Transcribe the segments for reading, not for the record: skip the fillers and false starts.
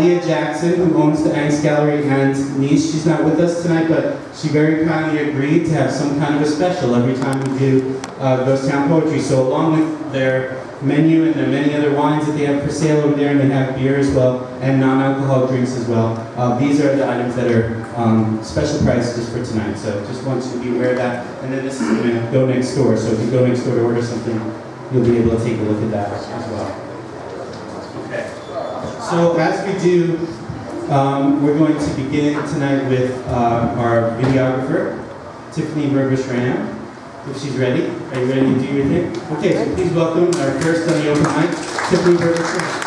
Leah Jackson, who owns the Angst Gallery and Niche. She's not with us tonight, but she very kindly agreed to have some kind of a special every time we do Ghost Town Poetry. So along with their menu and their many other wines that they have for sale over there, and they have beer as well, and non-alcoholic drinks as well, these are the items that are special price just for tonight. So just want you to be aware of that. And then this is going to go next door. So if you go next door to order something, you'll be able to take a look at that as well. Okay. So as we do, we're going to begin tonight with our videographer, Tiffany Berger-Schramm, if she's ready. Are you ready to do your thing? Okay, so please welcome our first on the open mic, Tiffany Berger-Schramm.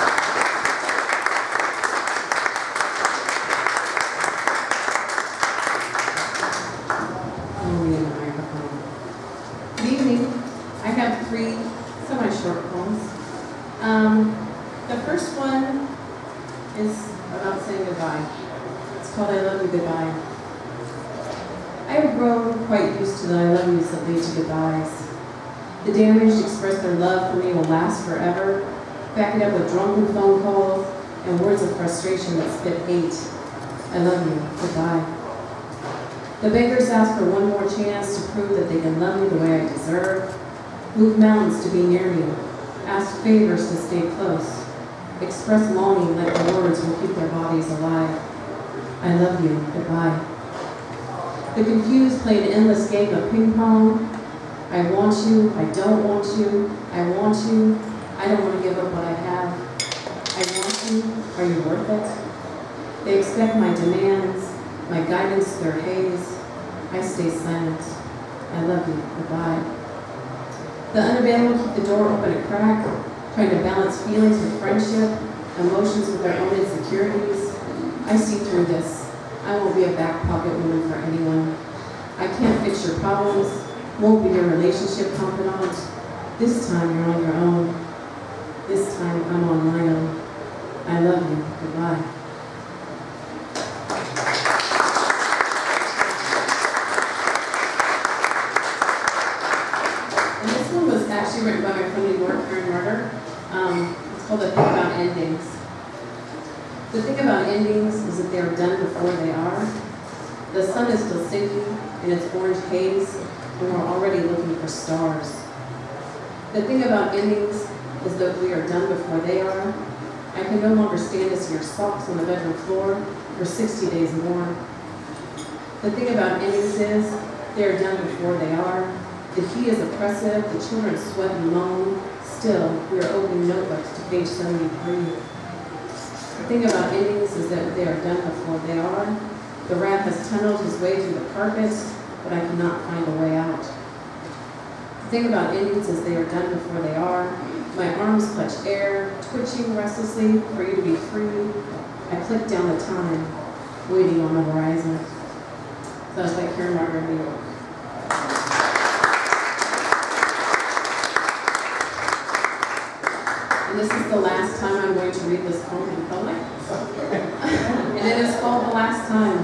Good evening. I have 3 semi-short poems. The first one is about saying goodbye. It's called I Love You Goodbye. I have grown quite used to the I love yous that lead to goodbyes. The damaged express their love for me will last forever, back it up with drunken phone calls and words of frustration that spit hate. I love you, goodbye. The beggars ask for one more chance to prove that they can love me the way I deserve, move mountains to be near me, ask favors to stay close, express longing that the words will keep their bodies alive. I love you, goodbye. The confused play an endless game of ping pong. I want you, I don't want you, I want you, I don't want to give up what I have. I want you, are you worth it? They expect my demands, my guidance through their haze. I stay silent. I love you, goodbye. The unavailable keep the door open a crack, trying to balance feelings with friendship, emotions with their own insecurities. I see through this. I won't be a back pocket woman for anyone. I can't fix your problems, won't be your relationship confidant. This time you're on your own. This time I'm on my own. I love you, goodbye. And this one was actually written by my friend in New York, Karen Martyr. It's called The Thing About Endings. The thing about endings is that they are done before they are. The sun is still sinking in its orange haze, and we're already looking for stars. The thing about endings is that we are done before they are. I can no longer stand to see your socks on the bedroom floor for 60 days more. The thing about endings is they are done before they are. The heat is oppressive, the children sweat and moan. Still, we are opening notebooks to page 73. The thing about endings is that they are done before they are. The rat has tunneled his way through the carpet, but I cannot find a way out. The thing about endings is they are done before they are. My arms clutch air, twitching restlessly for you to be free. I click down the time, waiting on the horizon. So it's like Karen Martyr, New York. And this is the last time I'm going to read this poem in public. And it is called The Last Time.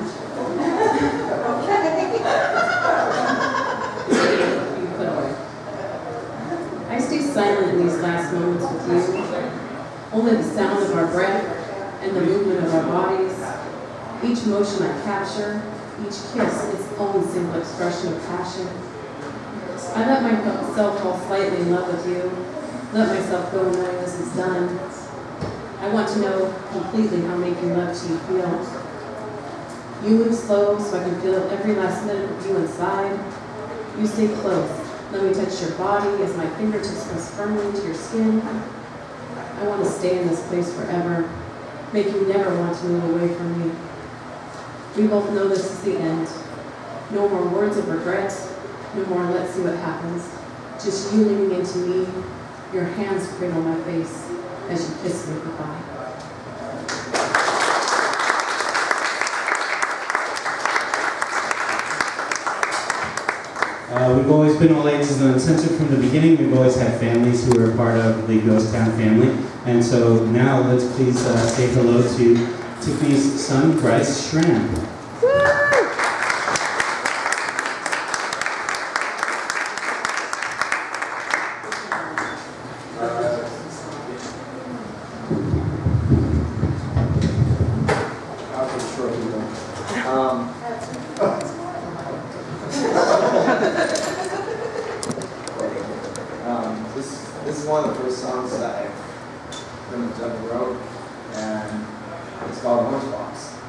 You put away. I stay silent in these last moments with you. Only the sound of our breath and the movement of our bodies. Each motion I capture, each kiss its own simple expression of passion. I let myself fall slightly in love with you. Let myself go knowing this is done. I want to know completely how making love to you feels. You move slow so I can feel every last minute of you inside. You stay close. Let me touch your body as my fingertips press firmly to your skin. I want to stay in this place forever. Make you never want to move away from me. We both know this is the end. No more words of regret. No more let's see what happens. Just you leaning into me. Your hands cradle my face as you kiss me goodbye. We've always been all ages and uncensored from the beginning. We've always had families who are part of the Ghost Town family. And so now let's please say hello to Tiffany's son, Bryce Schramm. short people. This is one of the first songs that I pretty much ever wrote, and it's called Orange Box.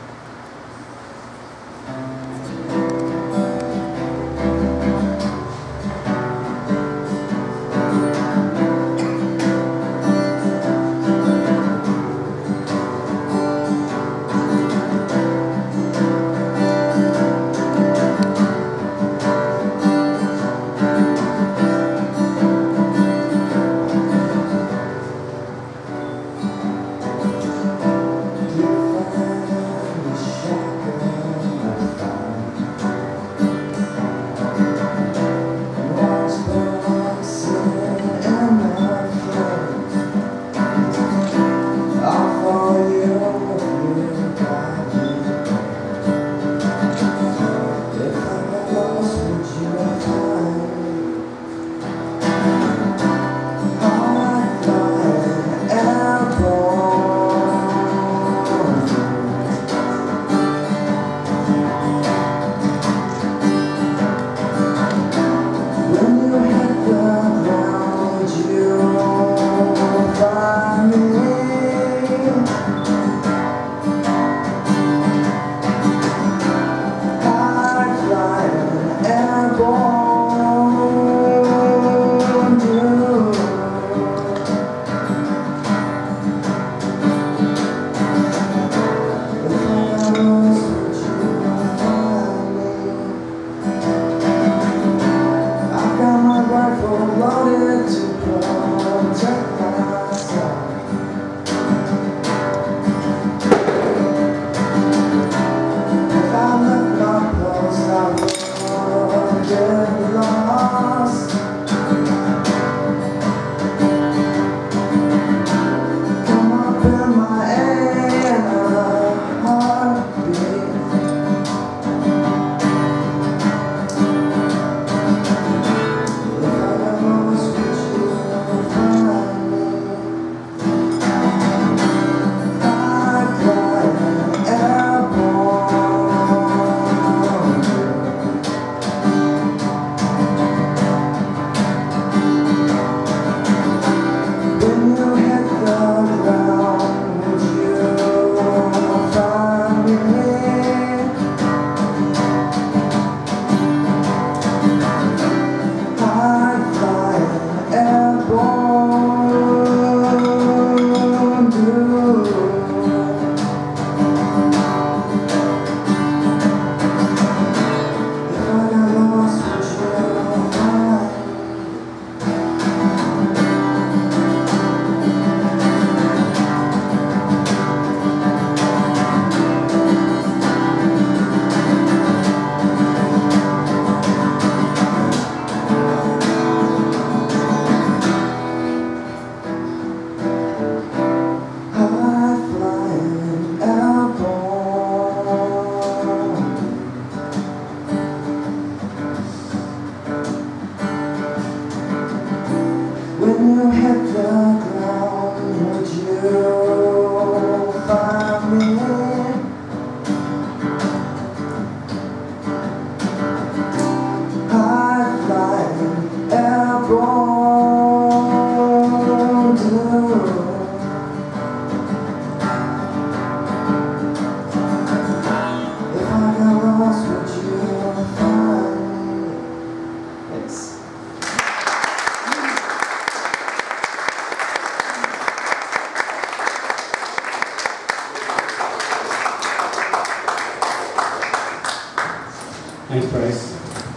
Thanks, Bryce.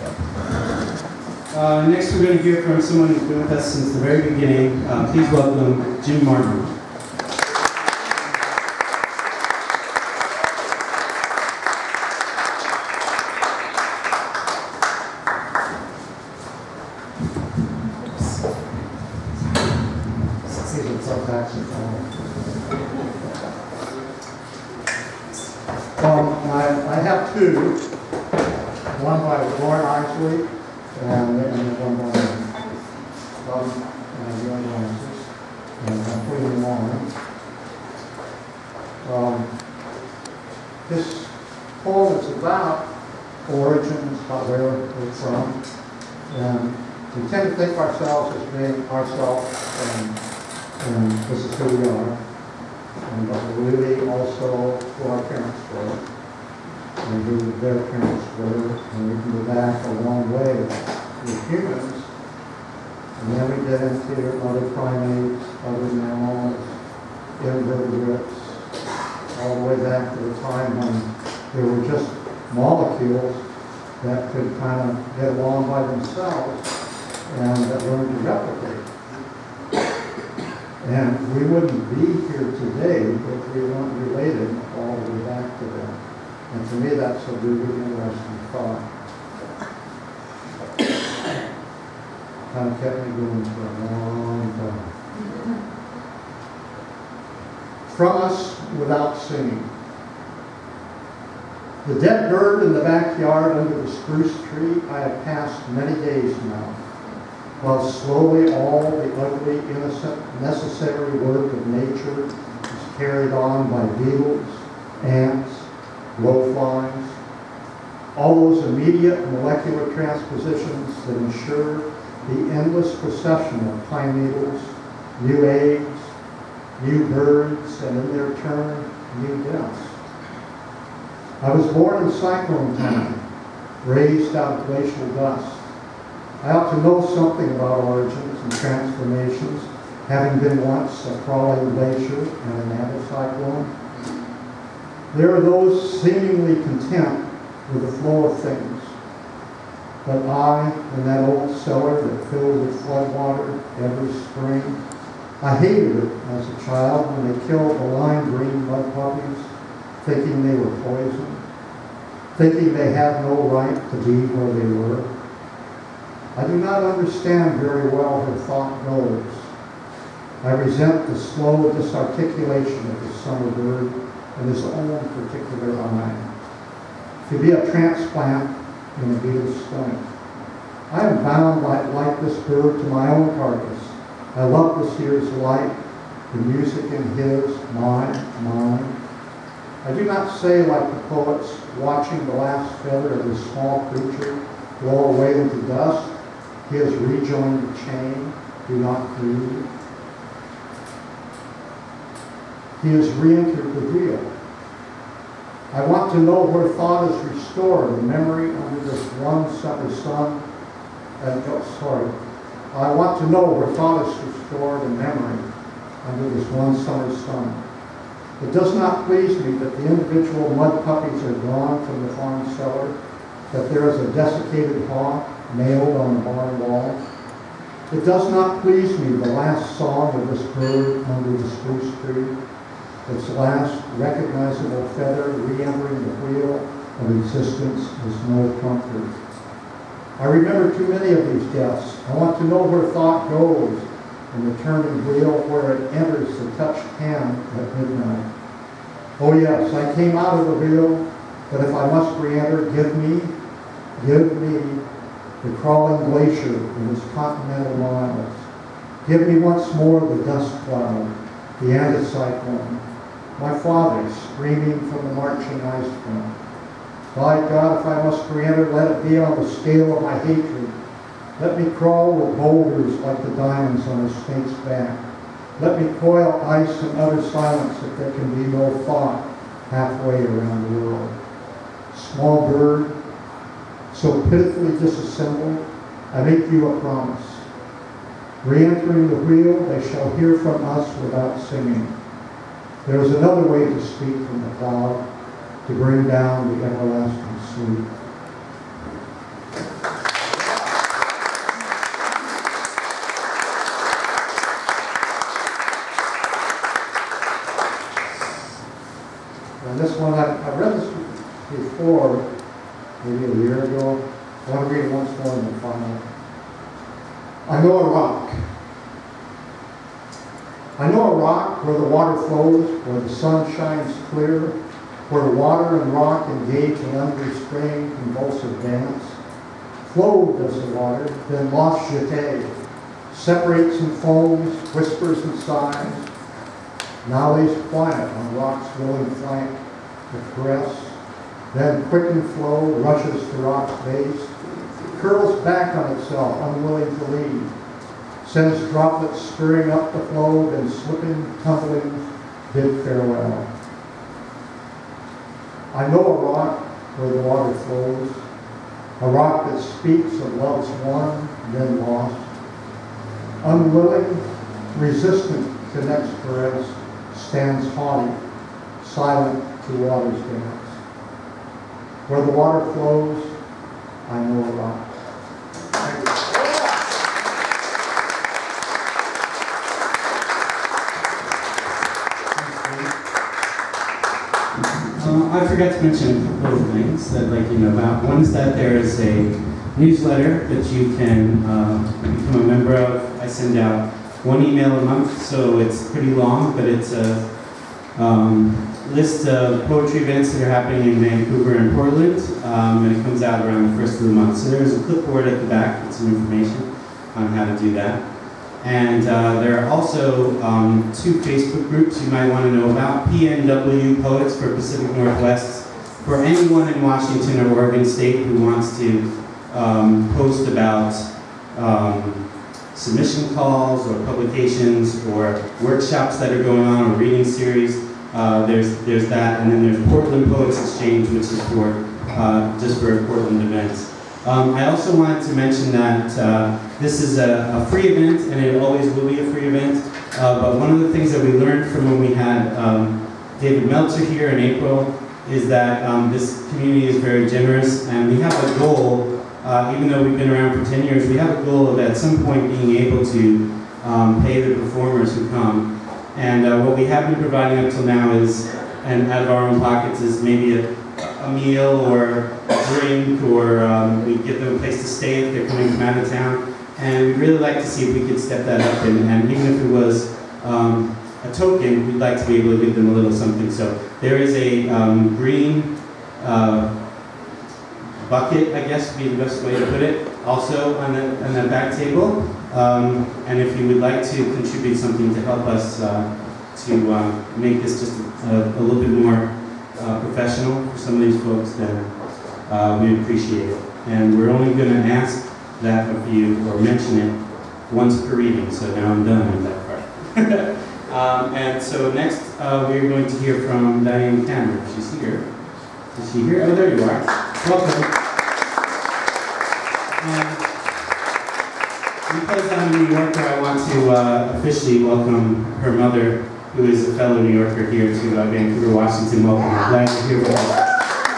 Next, we're going to hear from someone who's been with us since the very beginning. Please welcome Jim Martin. I have two. One by Lauren Isley and one by Young Lances. And I'm putting them on. this poem is about origins, about where we're from, and we tend to think ourselves as being ourselves, and this is who we are, but really also who our parents were, and who their parents were, and we can go back a long way with humans, and then we get into other primates, other mammals, invertebrates, all the way back to the time when there were just molecules that could kind of get along by themselves and that learned to replicate. And we wouldn't be here today if we weren't related all the way back to them. And to me, that's a really interesting thought. Kind of kept me going for a long time. From us without singing. The dead bird in the backyard under the spruce tree I have passed many days now, while slowly all the ugly, innocent, necessary work of nature is carried on by beetles, ants, blowflies, all those immediate molecular transpositions that ensure the endless procession of pine needles, new eggs, new birds, and in their turn, new deaths. I was born in cyclone time, raised out of glacial dust. I ought to know something about origins and transformations, having been once a crawling glacier and an anticyclone. There are those seemingly content with the flow of things. But I, in that old cellar that filled with floodwater every spring, I hated it as a child when they killed the lime green mud puppies, thinking they were poisoned, thinking they had no right to be where they were. I do not understand very well her thought goes. I resent the slow disarticulation of the summer bird in his own particular eye. To be a transplant in a beetle's stomach. I am bound like this bird to my own carcass. I love this year's light, the music in his, mine. I do not say like the poets, watching the last feather of this small creature blow away into dust, he has rejoined the chain, do not grieve. He has re-entered the wheel. I want to know where thought is restored, the memory under this one summer sun. I want to know where thought is restored in memory under this one summer sun. It does not please me that the individual mud puppies are gone from the farm cellar, that there is a desiccated hawk nailed on the barn wall. It does not please me the last song of this bird under the spruce tree, its last recognizable feather re-entering the wheel of existence is no comfort. I remember too many of these deaths. I want to know where thought goes in the turning wheel, where it enters the touched hand at midnight. Oh yes, I came out of the wheel, but if I must re-enter, give me the crawling glacier in its continental miles. Give me once more the dust cloud, the anticyclone, my father screaming from the marching ice front. By God, if I must re-enter, let it be on the scale of my hatred. Let me crawl with boulders like the diamonds on a snake's back. Let me coil ice and utter silence if there can be no thought halfway around the world. Small bird, so pitifully disassembled, I make you a promise. Re-entering the wheel, they shall hear from us without singing. There is another way to speak from the cloud, to bring down the everlasting sleep. And this one, I read this before, maybe a year ago. I want to read it once more and then final. I know a rock. I know a rock where the water flows, where the sun shines clear, where water and rock engage in unrestrained, convulsive dance. Flow does the water, then lost jeté, separates and foams, whispers and sighs, now lays quiet on rock's willing flank, a caress, then quickened flow rushes to rock's base, curls back on itself, unwilling to leave, sends droplets stirring up the flow, then slipping, tumbling, bid farewell. I know a rock where the water flows, a rock that speaks of loves won, then lost. Unwilling, resistant to next caress, stands haughty, silent to water's dance. Where the water flows, I know a rock. I forgot to mention a couple of things that I'd like you to know about. One is that there is a newsletter that you can become a member of. I send out one email a month, so it's pretty long, but it's a list of poetry events that are happening in Vancouver and Portland, and it comes out around the first of the month. So there's a clipboard at the back with some information on how to do that. And there are also 2 Facebook groups you might want to know about. PNW Poets for Pacific Northwest, for anyone in Washington or Oregon State who wants to post about submission calls or publications or workshops that are going on or reading series. There's that, and then there's Portland Poets Exchange, which is for just for Portland events. I also wanted to mention that this is a free event, and it always will be a free event. But one of the things that we learned from when we had David Meltzer here in April is that this community is very generous, and we have a goal, even though we've been around for 10 years, we have a goal of at some point being able to pay the performers who come. And what we have been providing up till now is, and out of our own pockets, is maybe a meal or a drink, or we give them a place to stay if they're coming from out of town. And we'd really like to see if we could step that up, and even if it was a token, we'd like to be able to give them a little something. So there is a green bucket, I guess would be the best way to put it, also on the back table. And if you would like to contribute something to help us to make this just a little bit more professional for some of these folks, then we appreciate it. And we're only going to ask that of you, or mention it, once per reading, so now I'm done with that part. And so next we're going to hear from Diane Cameron. She's here. Is she here? Oh, there you are. Welcome. Because I'm a New Yorker, I want to officially welcome her mother, who is a fellow New Yorker, here to Vancouver, Washington. Welcome. I'm glad you're here with us.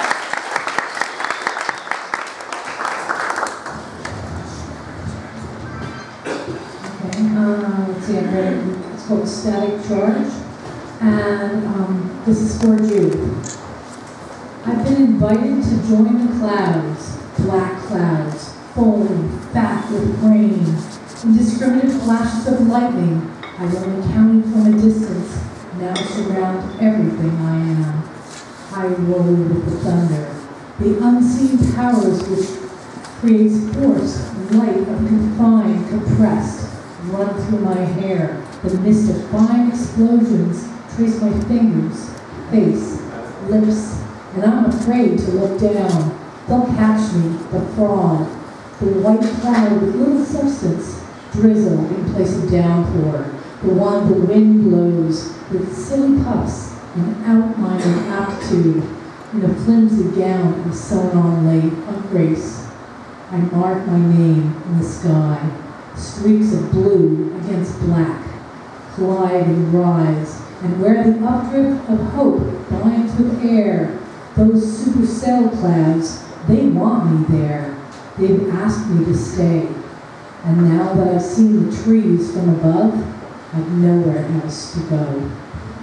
Let's see, I've read it. It's called Static Charge, and this is for Jude. I've been invited to join the clouds, black clouds, foaming, fat with rain, indiscriminate flashes of lightning. I only counted from a distance, now surround everything I am. I roll with the thunder, the unseen powers which creates force and light of confined, compressed, run through my hair. The mist of fine explosions trace my fingers, face, lips, and I'm afraid to look down. They'll catch me, the fraud. The white cloud with little substance, drizzle in place of downpour. The one the wind blows with silly puffs and outline of aptitude. In a flimsy gown of sewn-on lace of grace. I mark my name in the sky. Streaks of blue against black, glide and rise, and where the updrift of hope binds with air, those supercell clouds, they want me there. They've asked me to stay. And now that I've seen the trees from above, I've nowhere else to go.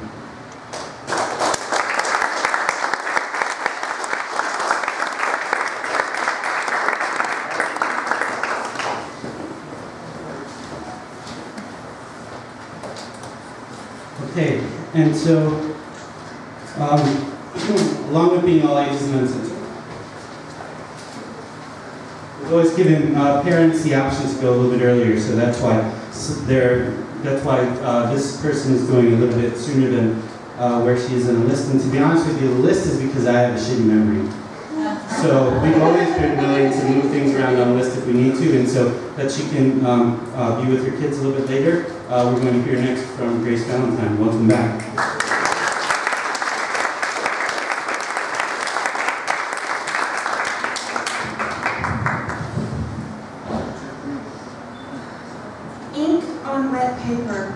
Okay, and so, along with being all ages and uncensored, we've always given parents the option to go a little bit earlier, so that's why this person is going a little bit sooner than where she is in a list. And to be honest with you, the list is because I have a shitty memory. So we've always been willing to move things around on the list if we need to, and so that she can be with her kids a little bit later. We're going to hear next from Grace Valentine. Welcome back. Ink on wet paper.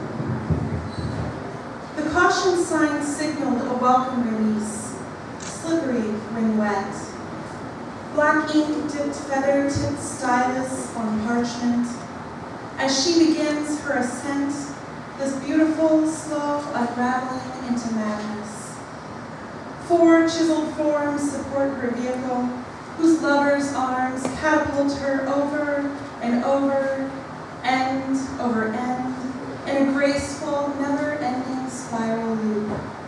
The caution sign signaled a welcome release, slippery when wet. Black ink dipped feather-tipped stylus on parchment. As she begins her ascent, this beautiful, slow unraveling into madness. 4 chiseled forms support her vehicle, whose lover's arms catapult her over and over, end over end, in a graceful, never-ending spiral loop.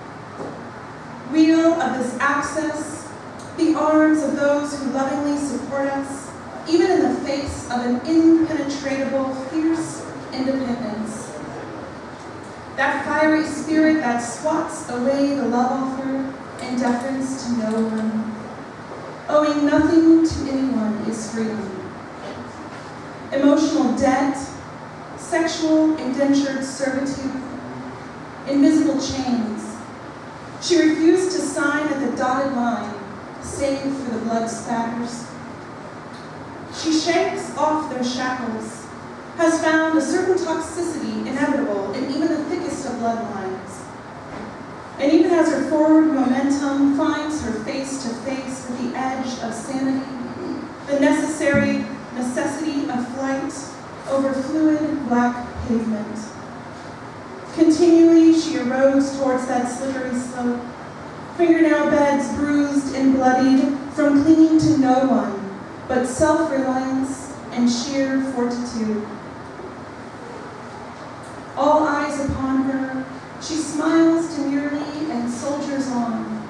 Wheel of this access, the arms of those who lovingly support us, even in the face of an impenetrable, fierce independence. That fiery spirit that swats away the love offer in deference to no one. Owing nothing to anyone is freedom. Emotional debt, sexual indentured servitude, invisible chains. She refused to sign at the dotted line, save for the blood spatters. She shakes off their shackles, has found a certain toxicity inevitable in even the thickest of bloodlines. And even as her forward momentum finds her face to face with the edge of sanity, the necessary necessity of flight over fluid black pavement. Continually she erodes towards that slippery slope, fingernail beds bruised and bloodied from clinging to no one, but self-reliance and sheer fortitude. All eyes upon her, she smiles demurely and soldiers on.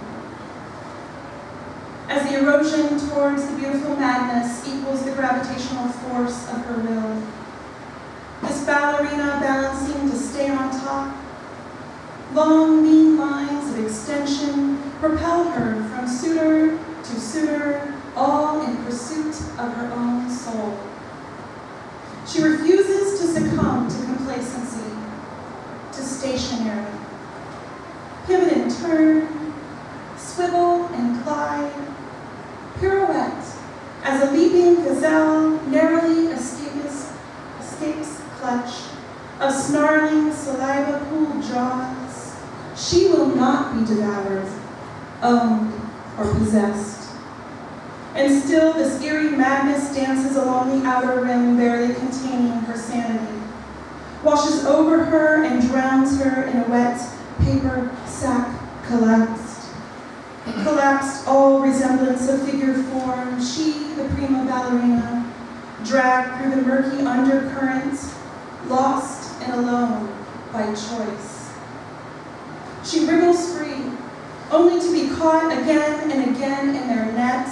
As the erosion towards the beautiful madness equals the gravitational force of her will. This ballerina balancing to stay on top, long, lean lines of extension propel her from suitor to suitor, all in pursuit of her own soul. She refuses to succumb to complacency, to stationary. Pivot and turn, swivel and glide, pirouette, as a leaping gazelle narrowly escapes clutch of snarling saliva-pooled jaws. She will not be devoured, owned, or possessed. And still this eerie madness dances along the outer rim, barely containing her sanity, washes over her and drowns her in a wet paper sack collapsed. Collapsed all resemblance of figure form, she, the prima ballerina, dragged through the murky undercurrent, lost and alone by choice. She wriggles free, only to be caught again and again in their net.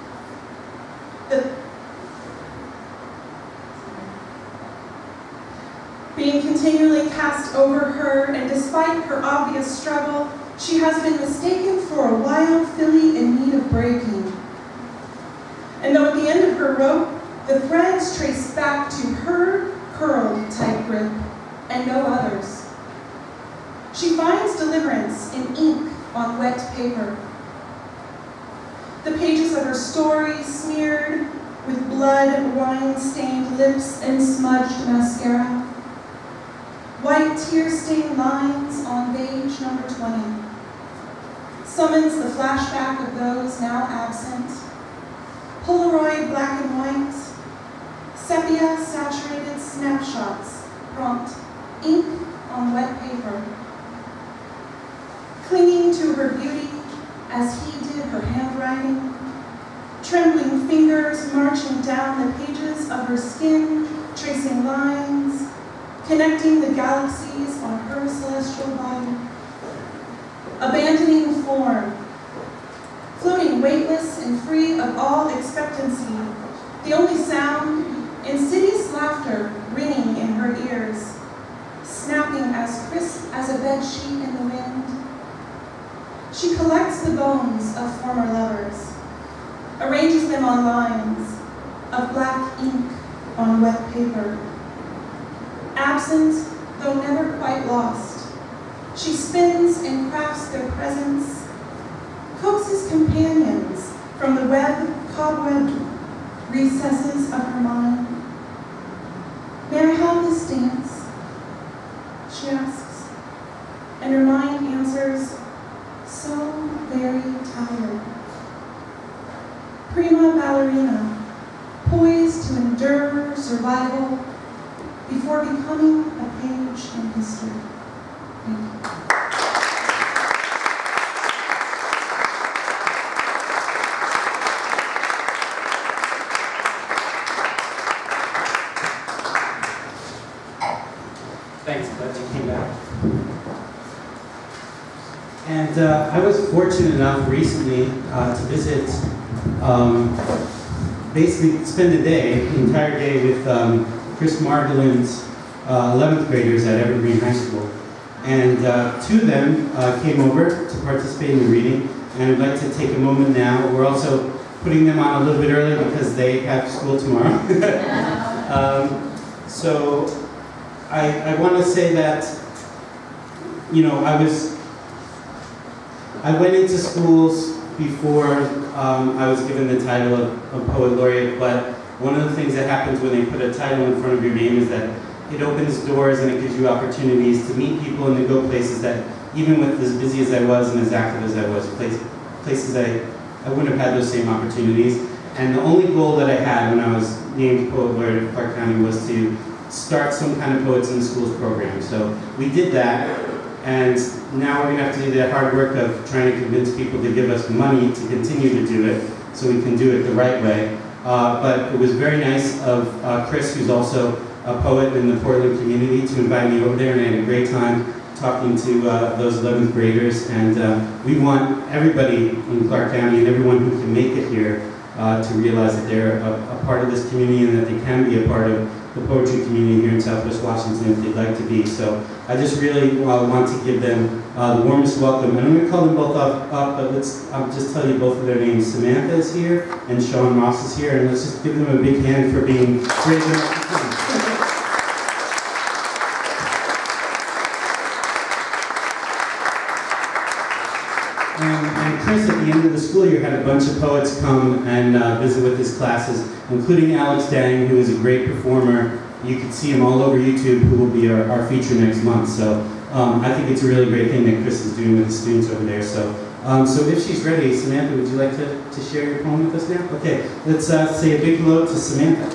Being continually cast over her, and despite her obvious struggle, she has been mistaken for a wild filly in need of breaking. And though at the end of her rope, the threads trace back to her curled tight grip, and no others. She finds deliverance in ink on wet paper. The pages of her story smeared with blood, wine-stained lips, and smudged mascara. White tear-stained lines on page number 20. Summons the flashback of those now absent. Polaroid black and white. Sepia-saturated snapshots prompt ink on wet paper. Clinging to her beauty as he did her handwriting. Trembling fingers marching down the pages of her skin, tracing lines, connecting the galaxies on her celestial body. Abandoning form, floating weightless and free of all expectancy, the only sound, insidious laughter ringing in her ears, snapping as crisp as a bedsheet in the wind, She collects the bones of former lovers, arranges them on lines of black ink on wet paper. Absent, though never quite lost, she spins and crafts their presence, coaxes companions from the cobweb recesses of her mind. May I have this dance? She asks, and her mind answers, so very tired. Prima ballerina, poised to endure survival before becoming a page in history. Thank you. Thanks, glad you came back. And I was fortunate enough recently to visit, basically spend a day, the entire day with Chris Margolin's 11th graders at Evergreen High School. And two of them came over to participate in the reading, and I'd like to take a moment now. We're also putting them on a little bit early because they have school tomorrow. So I want to say that, you know, I went into schools before I was given the title of Poet Laureate, but one of the things that happens when they put a title in front of your name is that it opens doors and it gives you opportunities to meet people and to go places that, even with as busy as I was and as active as I was, places I wouldn't have had those same opportunities. And the only goal that I had when I was named Poet Laureate of Clark County was to start some kind of Poets in the Schools program. So we did that, and now we're going to have to do that hard work of trying to convince people to give us money to continue to do it so we can do it the right way. But it was very nice of Chris, who's also a poet in the Portland community, to invite me over there, and I had a great time talking to those 11th graders. And we want everybody in Clark County and everyone who can make it here to realize that they're a part of this community and that they can be a part of the poetry community here in Southwest Washington if they'd like to be. So I just really want to give them the warmest welcome. And I'm going to call them both up, but I'll just tell you both of their names. Samantha is here and Sean Ross is here, and let's just give them a big hand for being brave enough to come. And Chris, at the end of the school year, had a bunch of poets come and visit with his classes, including Alex Dang, who is a great performer. You can see him all over YouTube, who will be our feature next month. So I think it's a really great thing that Chris is doing with the students over there. So if she's ready, Samantha, would you like to share your poem with us now? Okay, let's say a big hello to Samantha.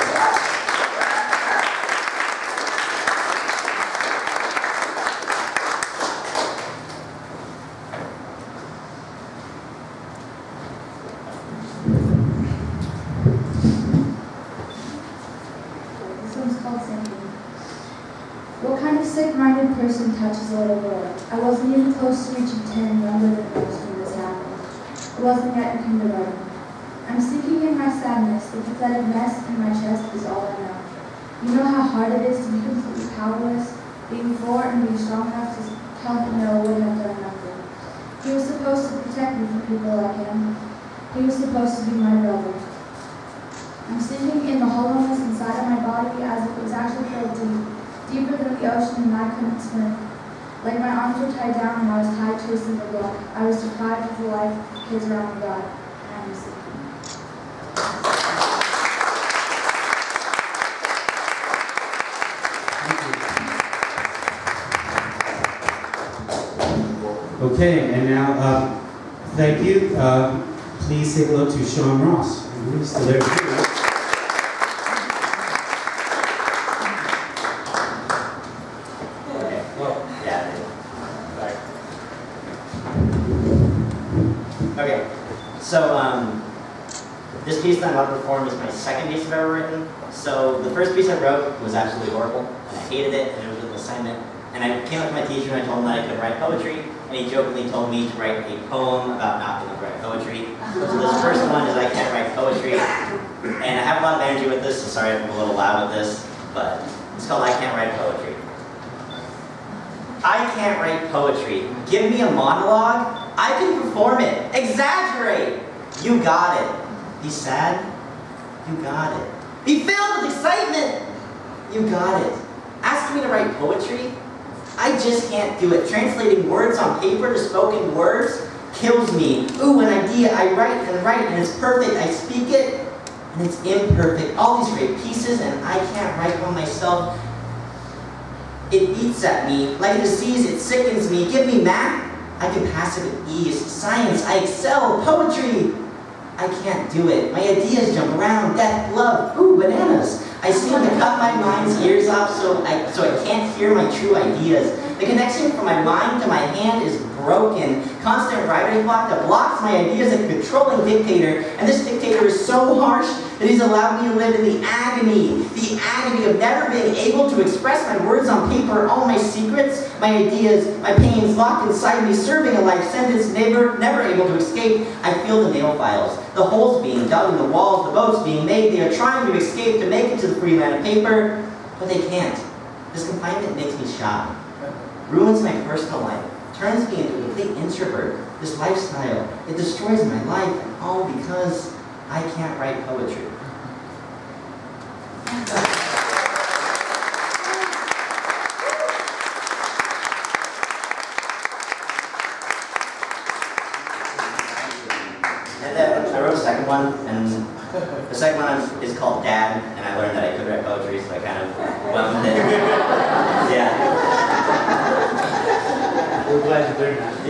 Person touches a little boy. I wasn't even close to reaching 10, younger than most when this happened. I wasn't yet in kindergarten. I'm sinking in my sadness. The pathetic mess in my chest is all I know. You know how hard it is to be completely powerless, being 4 and being strong enough to tell him no would have done nothing. He was supposed to protect me from people like him. He was supposed to be my brother. I'm sinking in the hollowness inside of my body as if it was actually filled deeper than the ocean, and I couldn't swim. Like my arms were tied down and I was tied to a single block. I was deprived of the life of kids around me God, and I was sinking. Okay, and now, thank you. Please say hello to Sean Ross. He's still there too. This piece that I'm about to perform is my second piece I've ever written. So the first piece I wrote was absolutely horrible, and I hated it, and it was an assignment. And I came up to my teacher and I told him that I could write poetry, and he jokingly told me to write a poem about not being able to write poetry. So this first one is I can't write poetry, and I have a lot of energy with this, so sorry if I'm a little loud with this, but it's called I Can't Write Poetry. I can't write poetry. Give me a monologue, I can perform it. Exaggerate. You got it. Be sad. You got it. Be filled with excitement. You got it. Ask me to write poetry. I just can't do it. Translating words on paper to spoken words kills me. Ooh, an idea, I write, and it's perfect. I speak it, and it's imperfect. All these great pieces, and I can't write one myself. It eats at me. Like a disease, it sickens me. Give me math, I can pass it with ease. Science, I excel. Poetry, I can't do it. My ideas jump around. Death, love, ooh, bananas. I seem to cut my mind's ears off so I can't hear my true ideas. The connection from my mind to my hand is broken. Constant writer's block that blocks my ideas like a controlling dictator. And this dictator is so harsh that he's allowed me to live in the agony of never being able to express my words on paper, all my secrets, my ideas, my pains locked inside me, serving a life sentence, never able to escape. I feel the nail files, the holes being dug in the walls, the boats being made. They are trying to escape to make it to the free land of paper, but they can't. This confinement makes me shy, ruins my personal life, turns me into a complete introvert. This lifestyle, it destroys my life, and all because I can't write poetry. And then I wrote a second one, and the second one is called Dad, and I learned that I could write poetry, so I kind of went with it. Yeah. We're glad you learned that.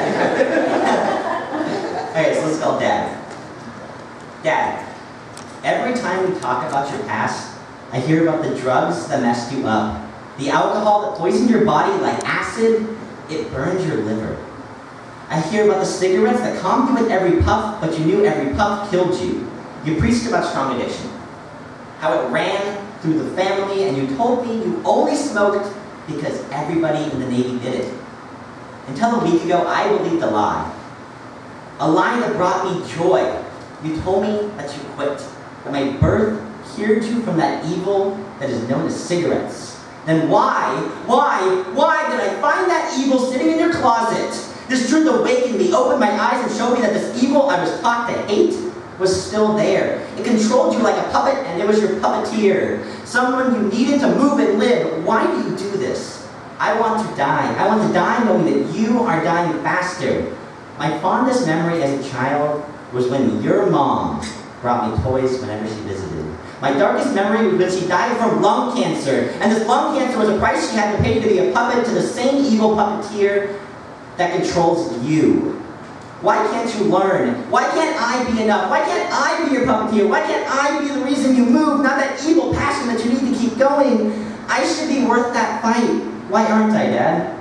Yeah. Okay, so it's called Dad. Dad, every time we talk about your past, I hear about the drugs that messed you up, the alcohol that poisoned your body like acid, it burned your liver. I hear about the cigarettes that calmed you with every puff, but you knew every puff killed you. You preached about strong addiction, how it ran through the family, and you told me you only smoked because everybody in the Navy did it. Until a week ago, I believed a lie that brought me joy. You told me that you quit, that my birth cured you from that evil that is known as cigarettes. Then why did I find that evil sitting in your closet? This truth awakened me, opened my eyes, and showed me that this evil I was taught to hate was still there. It controlled you like a puppet, and it was your puppeteer. Someone you needed to move and live. Why do you do this? I want to die. I want to die knowing that you are dying faster. My fondest memory as a child was when your mom brought me toys whenever she visited. My darkest memory was when she died from lung cancer, and this lung cancer was a price she had to pay to be a puppet to the same evil puppeteer that controls you. Why can't you learn? Why can't I be enough? Why can't I be your puppeteer? Why can't I be the reason you move, not that evil passion that you need to keep going? I should be worth that fight. Why aren't I, Dad?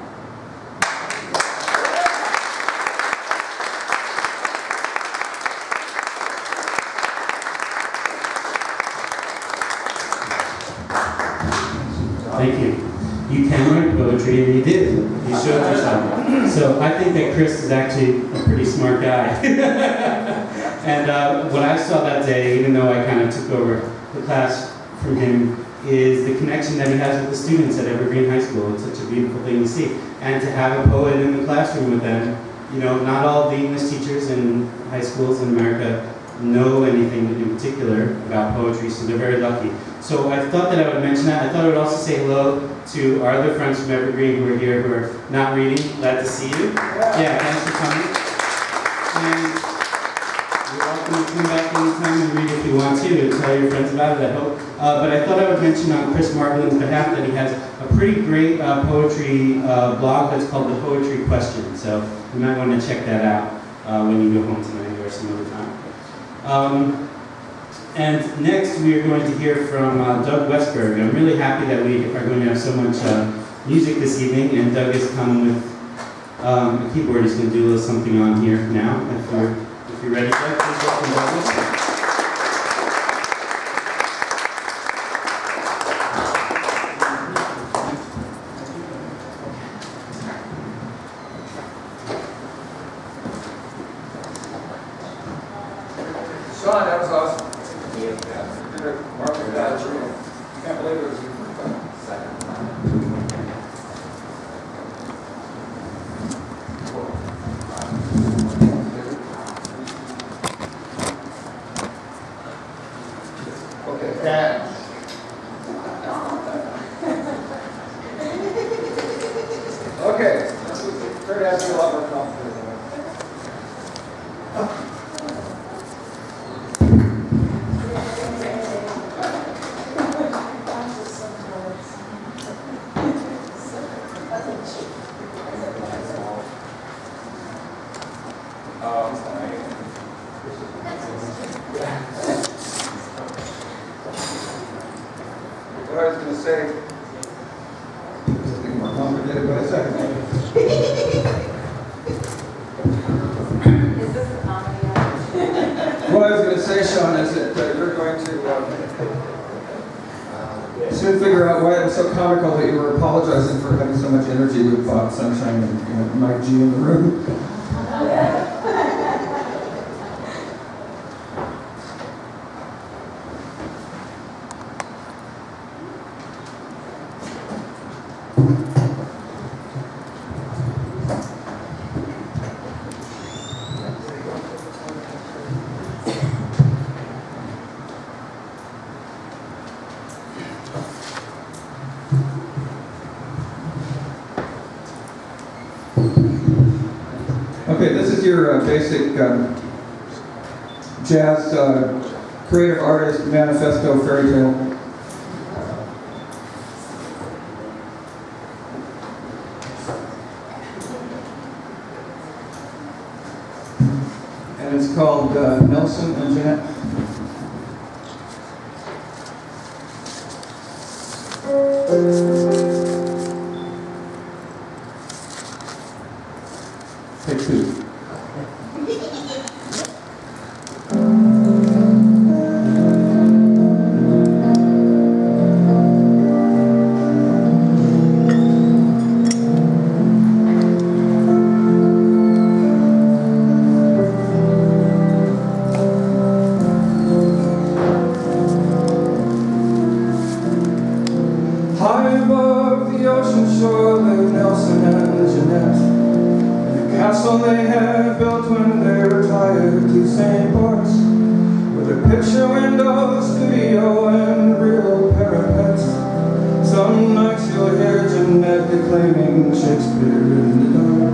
Thank you. You can write poetry, and you did. You showed yourself. So I think that Chris is actually a pretty smart guy. And what I saw that day, even though I kind of took over the class from him, is the connection that he has with the students at Evergreen High School. It's such a beautiful thing to see. And to have a poet in the classroom with them, you know, not all the English teachers in high schools in America know anything in particular about poetry, so they're very lucky. So I thought that I would mention that. I thought I would also say hello to our other friends from Evergreen who are here who are not reading. Glad to see you. Yeah, thanks for coming. And you're welcome to come back anytime and read if you want to tell your friends about it, I hope. But I thought I would mention on Chris Margolin's behalf that he has a pretty great poetry blog that's called The Poetry Question. So you might want to check that out when you go home tonight or some other time. And next we are going to hear from Doug Westberg. I'm really happy that we are going to have so much music this evening, and Doug has come with a keyboard. He's going to do a little something on here now. If you're ready, Doug, please welcome Doug Westberg. Sean, that was awesome. Mark, without you. I can't believe it was your second time. What I was going to say, it's getting more complicated by a second. Is this a comedy? What I was going to say, Sean, is that you're going to soon figure out why it was so comical that you were apologizing for having so much energy with Bob Sunshine and Mike G in the room. Okay, this is your basic jazz creative artist manifesto fairy tale. And it's called Nelson and Jeanette. Take two. High above the ocean shore lived Nelson and Jeanette. Castle they had built when they retired to St. Bart's, with a picture window, studio, and real parapets. Some nights you'll hear Jeanette declaiming Shakespeare in the dark.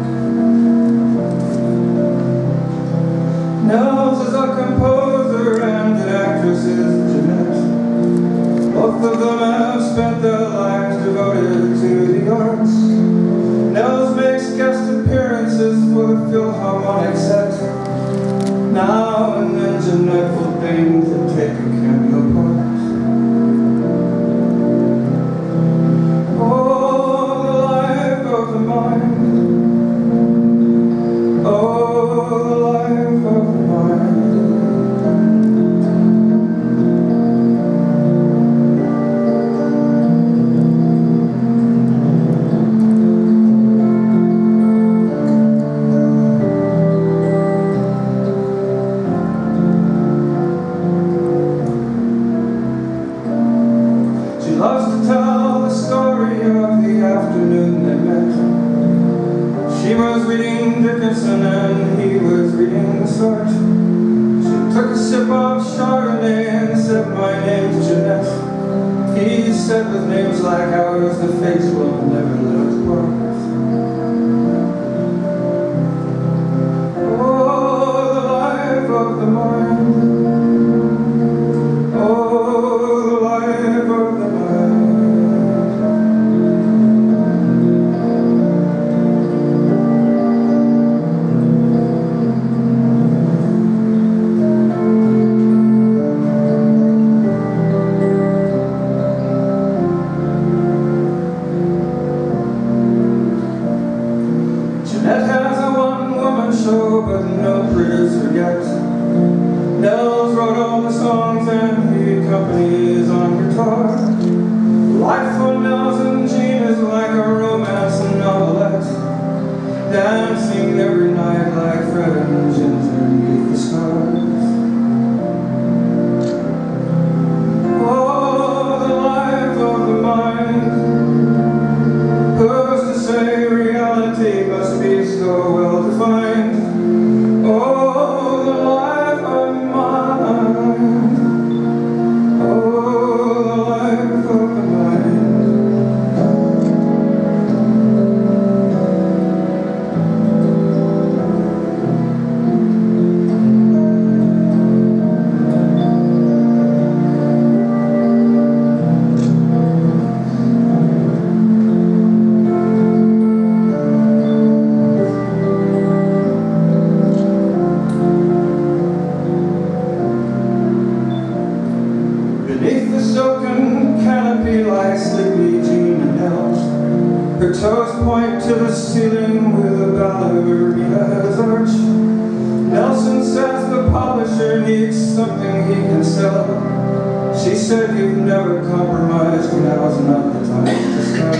Nels is a composer and an actress is Jeanette. Both of them have spent their lives devoted to the arts. Nels makes guest appearances for the Philharmonic set. Now and then Jeanette will deign to take a cameo part. Oh, the life of the mind. Oh, the life of the mind. Loves to tell the story of the afternoon they met. She was reading Dickinson and he was reading the Sartre. She took a sip of Chardonnay and said, "My name's Jeanette." He said, "With names like ours, the fates will never let us part." Oh, the life of the mind. Jeanette has a one-woman show, but no producer yet. Nels wrote all the songs and he accompanies on guitar. Life for Nels and Jean is like a romance novelette, dancing every night like Fred and Ginger beneath the stars. Oh, the life of the mind. Who's to say reality must be so well defined? Oh, the life of mine. Oh, the life of the mind. point to the ceiling with a ballerina's arch. Nelson says the publisher needs something he can sell. She said you've never compromised, now's not the time to start.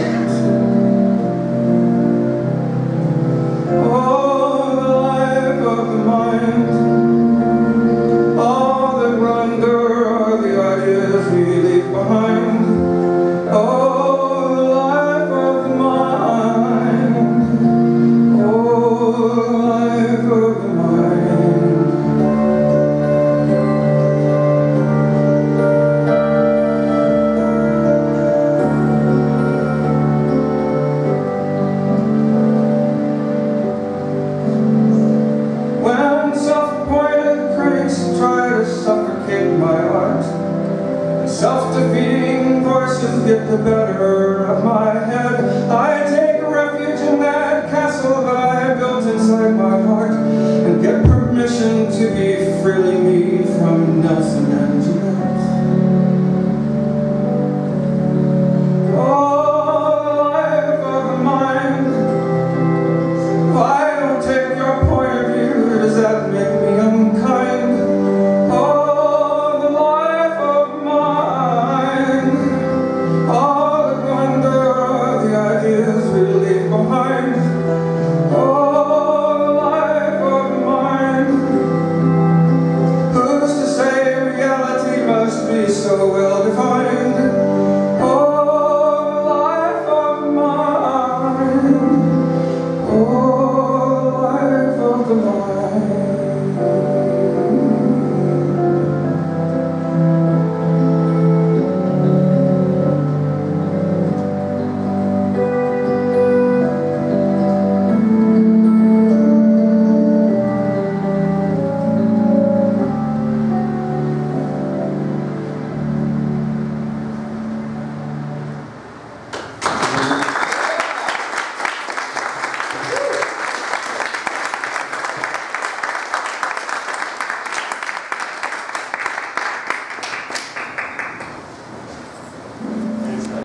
Oh, the life of the mind. All that run under are the ideas we leave behind. Oh, the life of the mind. Oh, the life of the mind. When self-appointed critics try to suffocate my art, and self-defeating voices get the better of my head, I take refuge in that castle that I built inside my heart, and get permission to be freely me.